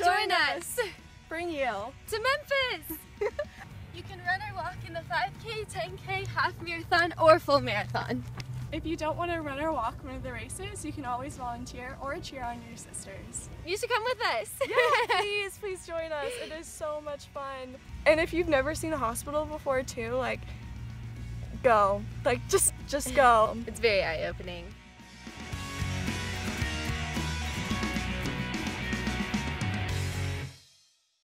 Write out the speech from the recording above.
Join us! Bring you To Memphis! You can run or walk in the 5K, 10K, half marathon, or full marathon. If you don't want to run or walk one of the races, you can always volunteer or cheer on your sisters. You should come with us. Yeah, please join us. It is so much fun. And if you've never seen a hospital before too, like, go. Like, just go. It's very eye-opening.